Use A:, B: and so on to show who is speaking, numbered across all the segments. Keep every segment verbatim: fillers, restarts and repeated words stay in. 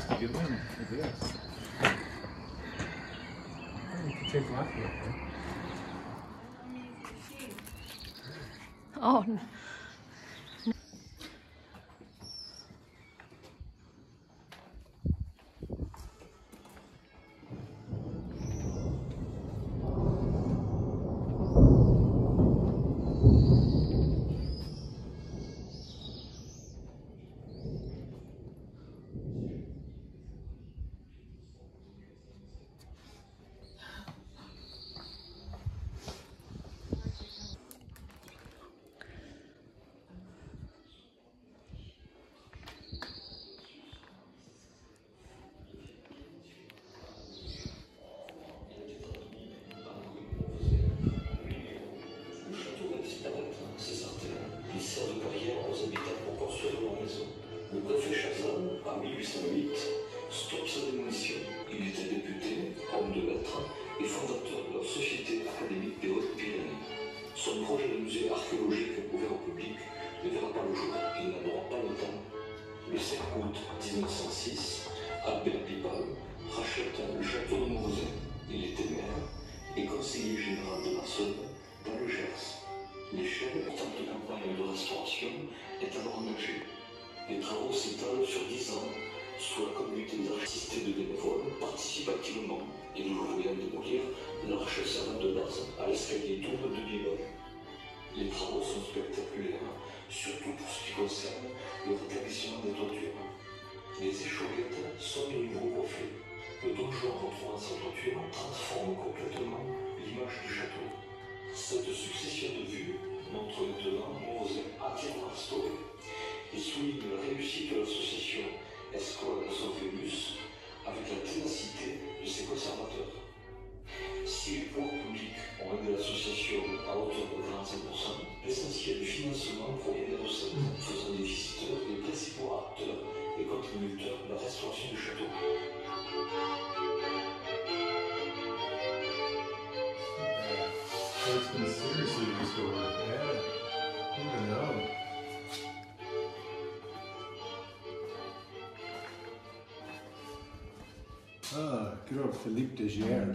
A: to get in with this. You can take off here.
B: Oh, no.
C: Le préfet Chateau, en mille huit cent huit, stoppe sa démolition. Il était député, homme de lettres et fondateur de la Société académique des Hautes-Pyrénées. Son projet de musée archéologique ouvert au public ne verra pas le jour. Il n'en aura pas le temps. Le cinq août mille neuf cent six, Albert Pipal rachète le château de Mauvezin. Il était maire et conseiller général de la Saône dans le Gers. L'échelle importante de campagne de restauration est alors engagée. Les travaux s'étalent sur dix ans, sous la communauté des artistes et de bénévoles participent activement et nous voyons démolir l'arche servante de base à l'escalier tourne de Bibel. Les travaux sont spectaculaires, surtout pour ce qui concerne le rétablissement des toitures. Les échauguettes sont de nouveau coiffées. Le donjon retrouvant sa toiture transforme complètement l'image du château. Cette succession de vues montre maintenant Mauvezin entièrement restauré et souligne la réussite de l'association Escola Vénus avec la ténacité de ses conservateurs. Si les pouvoirs publics ont aidé l'association à hauteur de quarante-cinq pour cent, l'essentiel du financement provient des recettes, faisant des visiteurs les principaux acteurs et contributeurs de la restauration du château.
A: So it's been seriously restored. Yeah. Who would know? Ah, good old Philippe de Giers.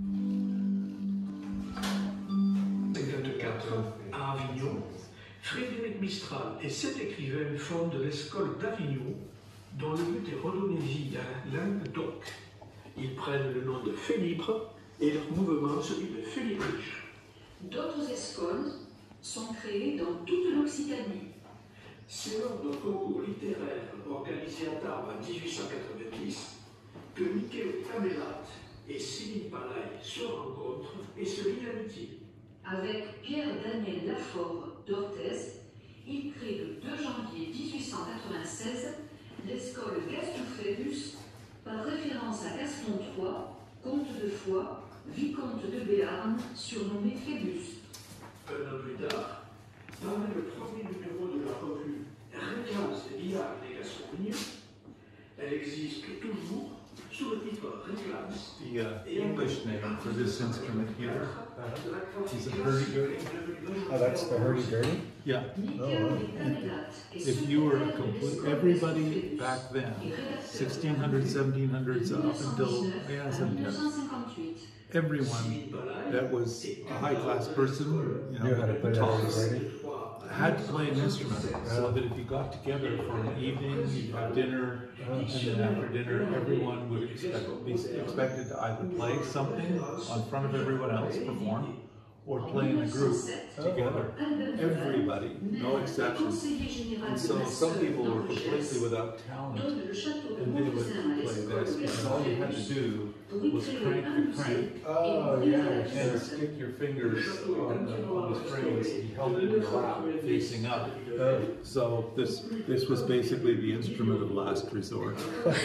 D: cinquante-quatre à Avignon, Frédéric Mistral et sept écrivains fondent l'école d'Avignon, dont le but est redonner vie à la langue d'oc. Ils prennent le nom de Félibre et leur mouvement celui de Félibrige.
E: D'autres écoles sont créées dans toute l'Occitanie.
D: C'est lors d'un concours littéraire organisé à Tarbes en dix-huit cent quatre-vingt-dix que Michel Camelat et Céline Palaille se rencontrent et se lient d'amitié.
E: Avec Pierre-Daniel Lafort d'Orthez, il crée le deux janvier mille huit cent quatre-vingt-seize l'école Gaston-Phébus par référence à Gaston trois, comte de Foix, vicomte de Béarn, surnommé Phébus.
D: Un an plus tard, paraît le premier numéro de la revue Réclams des billards des Gascognes. Elle existe toujours sous le titre Réclams.
A: The uh, English name for this instrument here is a hurdy-gurdy.
F: Oh, that's the hurdy-gurdy?
A: Yeah.
F: Oh, wow.
A: If you were complete, everybody back then, sixteen hundreds, seventeen hundreds, up until yeah, seventeen hundreds, everyone that was a high-class person, you know, the tallest, had to play an instrument, so that if you got together for an evening, you'd have dinner, and then after dinner, everyone would expect, be expected to either play something on front of everyone else, perform, or play in a group together. Everybody, no exceptions. And so some people were completely without talent, and they would play this, because all you had to do was crank the crank.
F: Oh, yeah.
A: And stick your fingers on the, on the strings. You held it in your lap, facing up. Uh, so this this was basically the instrument of last resort.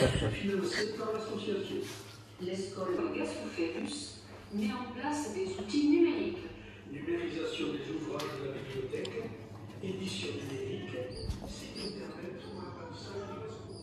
E: L'école Gaston-Phébus met en place des outils numériques.
D: Numérisation des ouvrages de la bibliothèque, édition numérique, site internet ou apprentissage du réseau.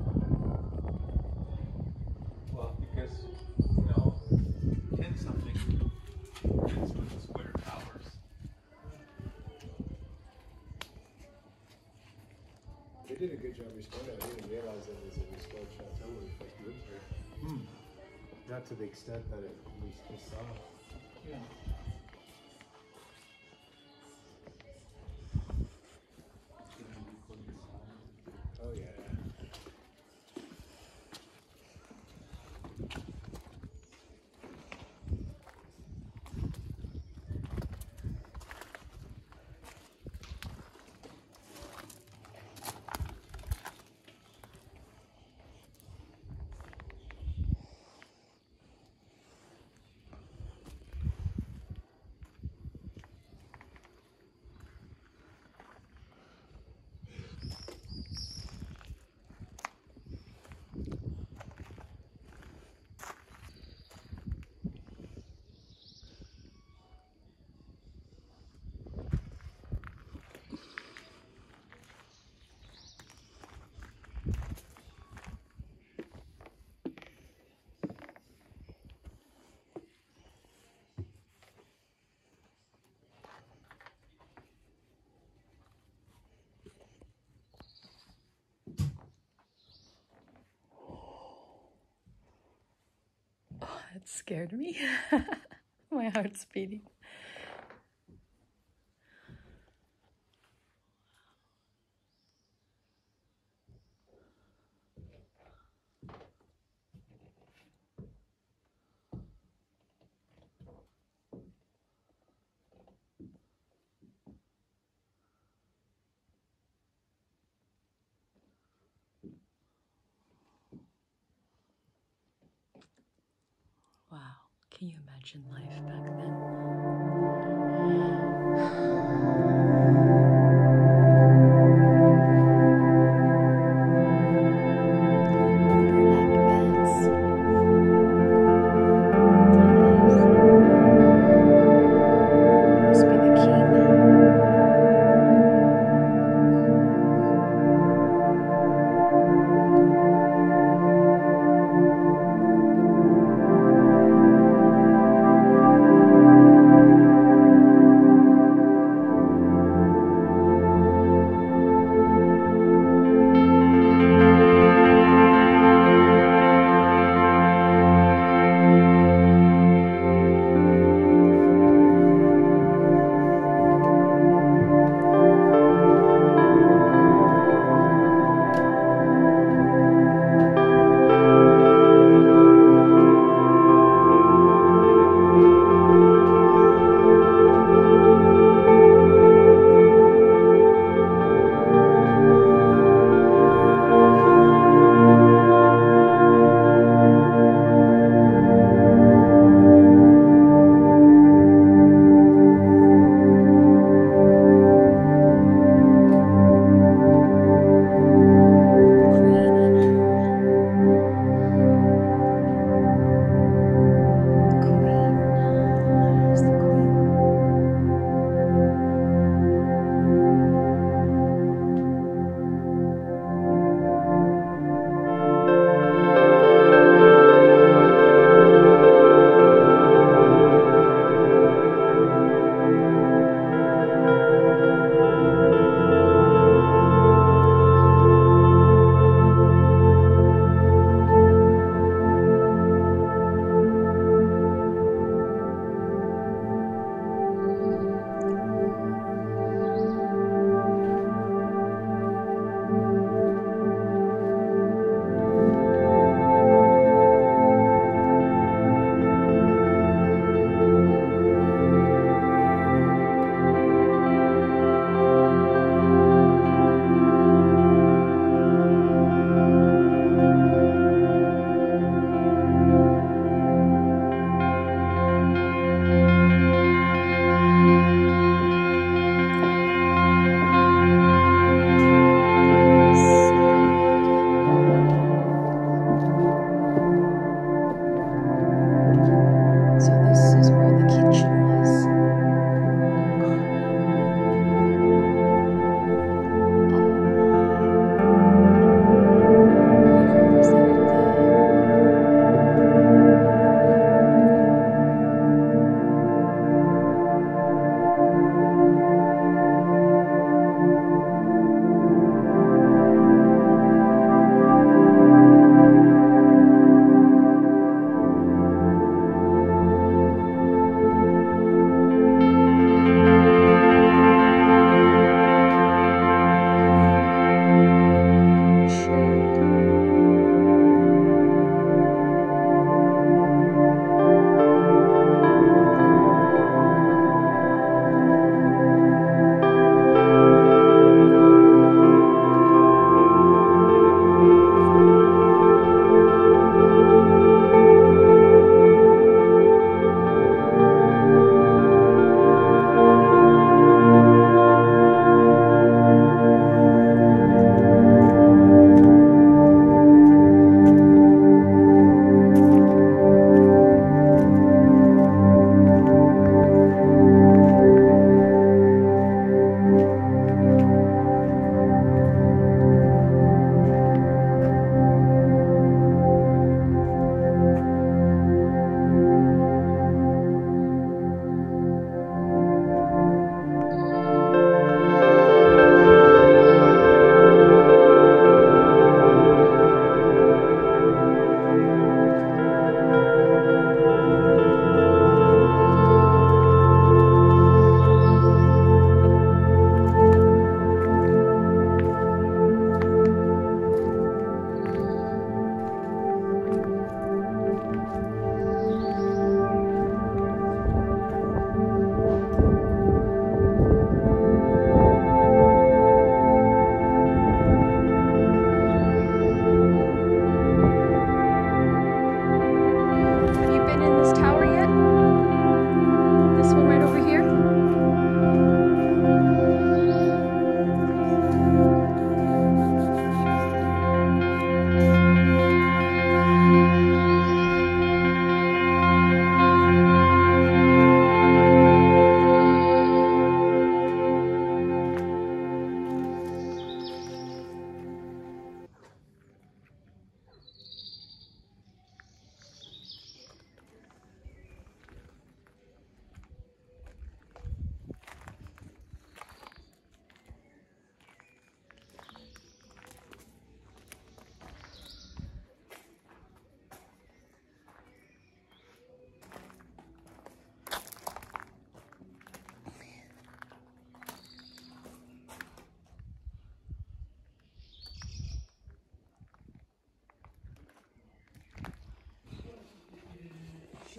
A: Well, because, you know, ten something
F: did a good job restoring it. I didn't realize it was a restored chateau when we first moved here.
A: Hmm.
F: Not to the extent that it, we just saw.
A: Yeah.
F: Oh yeah.
B: That scared me. My heart's beating. Wow, can you imagine life back then? Burlap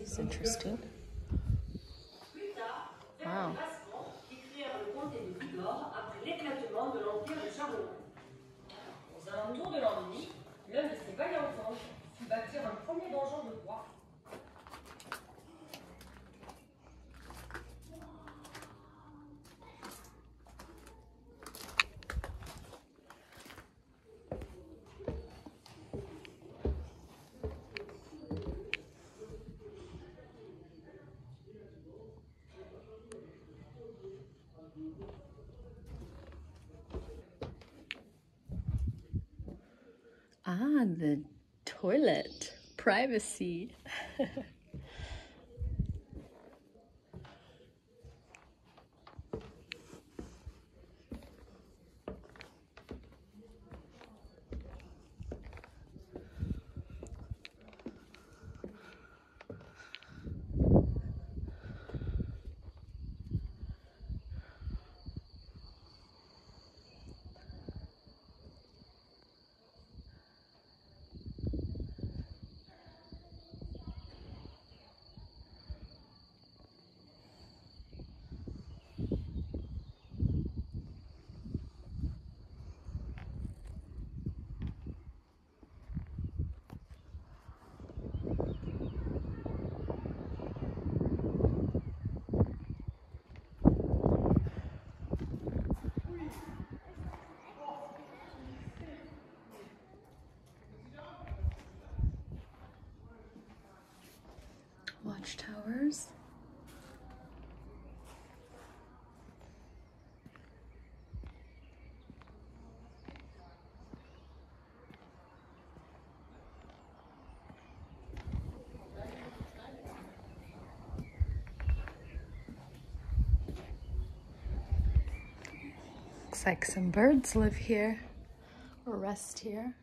B: is interesting. Wow.
G: Qui créèrent le comté de Bigorre après l'éclatement de l'empire de Charlemagne. Aux alentours de l'an mille, l'un de ces vaillants anges fit bâtir un premier donjon de bois.
B: Ah, the toilet. Privacy. Watchtowers. Looks like some birds live here or rest here.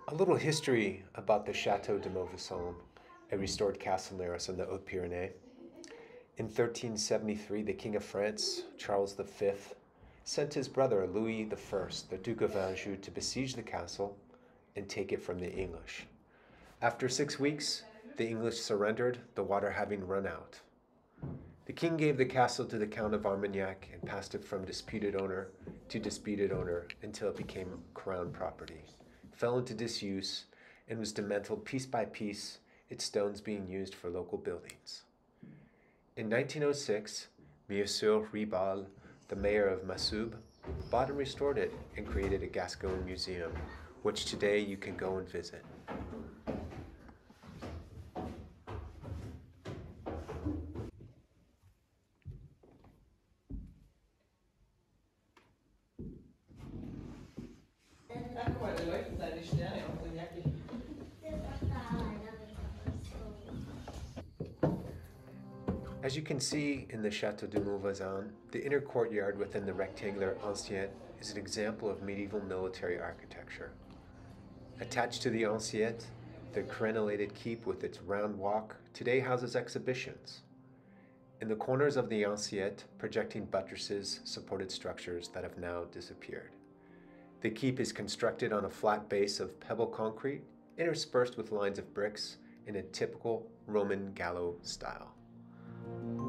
H: A little history about the Chateau de Mauvezin, a restored castle near us in the Hautes-Pyrénées. In thirteen seventy-three, the King of France, Charles the Fifth, sent his brother Louis the First, the Duke of Anjou, to besiege the castle and take it from the English. After six weeks, the English surrendered, the water having run out. The king gave the castle to the Count of Armagnac and passed it from disputed owner to disputed owner until it became crown property, fell into disuse, and was dismantled piece by piece, its stones being used for local buildings. In nineteen oh six, Monsieur Ribal, the mayor of Massoub, bought and restored it and created a Gascon museum, which today you can go and visit. As you can see in the Chateau de Mauvezin, the inner courtyard within the rectangular ancienne is an example of medieval military architecture. Attached to the ancienne, the crenellated keep with its round walk today houses exhibitions. In the corners of the ancienne, projecting buttresses supported structures that have now disappeared. The keep is constructed on a flat base of pebble concrete, interspersed with lines of bricks in a typical Roman gallo style.